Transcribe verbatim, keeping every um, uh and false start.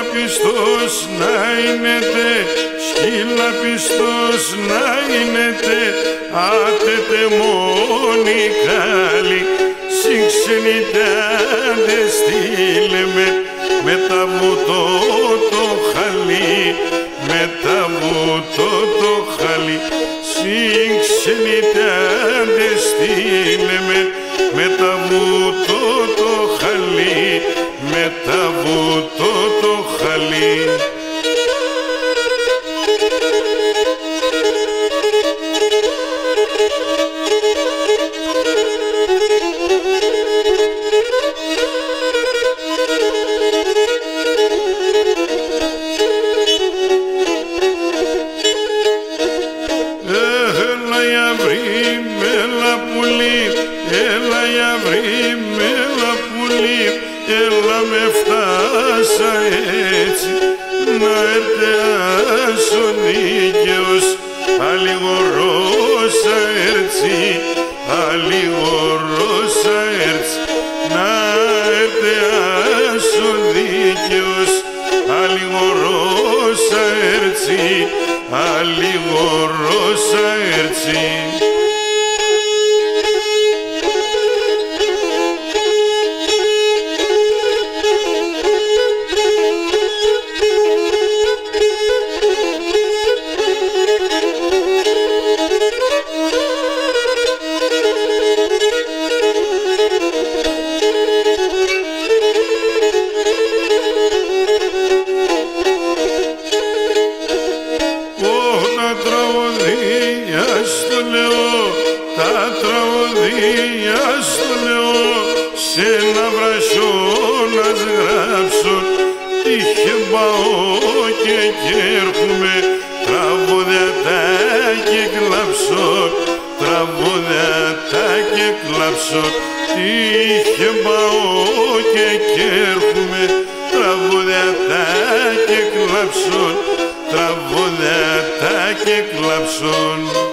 πιστός ναείνετε, σκύλα πιστός ναείνετε, άτετε μόνοι καλοί, συγξενητάτε στείλε με, με τα βουτό το χαλί, με τα βουτό το χαλί, συγξενητάτε στείλε με, με τα βουτό το χαλί, με τα βουτό το χαλί. Έλα για βρή, μέλα πουλί, έλα για βρή, μέλα πουλί, έλα με φτάσα έτσι, να ερτεάσω δίκαιος, αλληγορώσα έρτσι, αλληγορώσα έρτσι, να ερτεάσω δίκαιος, αλληγορώσα έρτσι, αλληγορώσα έρτσι. Τα τραγωδία στο λέω, σε ένα βρασιό να γράψω, τύχε πάω και έρχομαι, τραγωδιατά και κλαψώ, τραγωδιατά και κλαψώ, τύχε πάω και έρχομαι, τραγωδιατά και κλαψώ, τραγωδιατά και κλαψώ.